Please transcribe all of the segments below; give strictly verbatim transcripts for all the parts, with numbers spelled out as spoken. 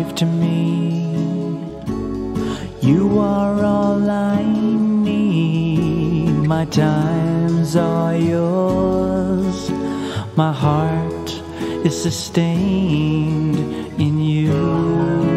after me. You are all I need. My times are yours. My heart is sustained in you.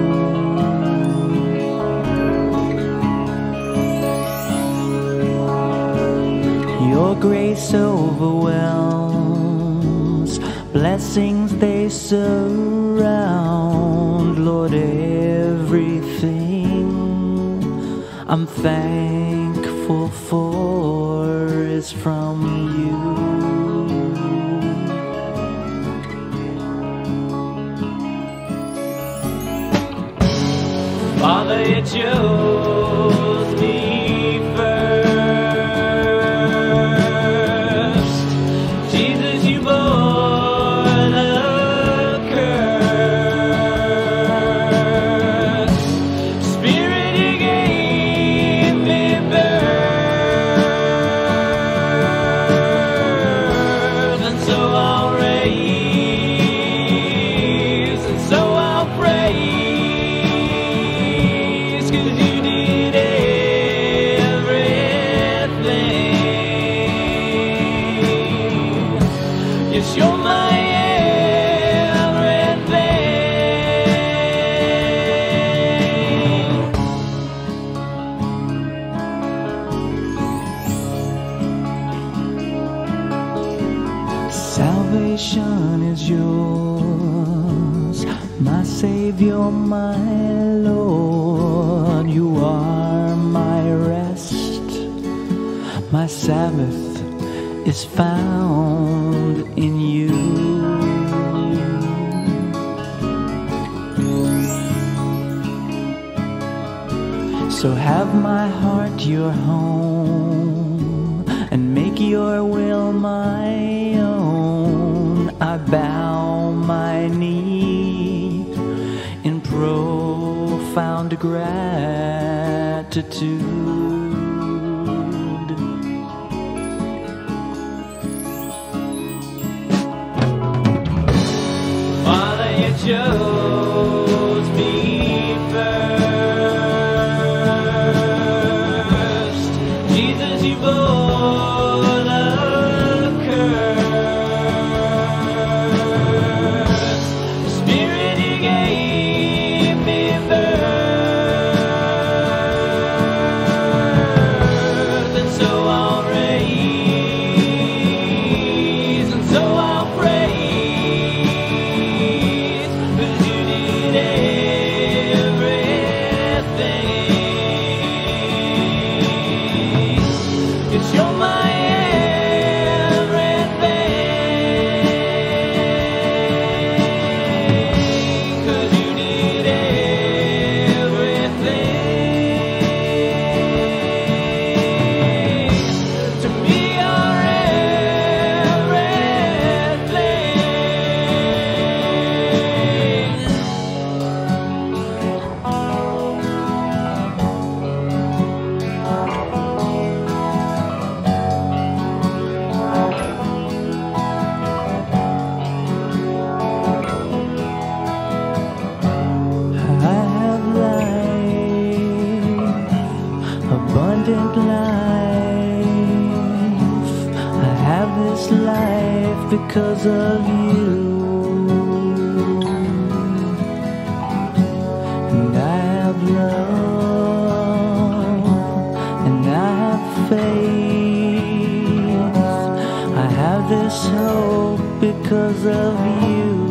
Your grace overwhelms, blessings they surround. Lord, everything I'm thankful for is from you. Father, you chose me first. Jesus, you bore the curse. Spirit, you gave me birth. And so I'll raise, and so I'll praise. You're my everything. Salvation is yours, my Savior, my Lord. You are my rest, my Sabbath is found in you. So have my heart your home, and make your will my own. I bow my knee in profound gratitude. Chose me first. Jesus, you bore the curse. Spirit, you gave me birth. And so I'll raise, and so I'll praise. You're my everything, 'cause you did everything. To me you're abundant life. I have this life because of you, and I have love, and I have faith. I have this hope because of you.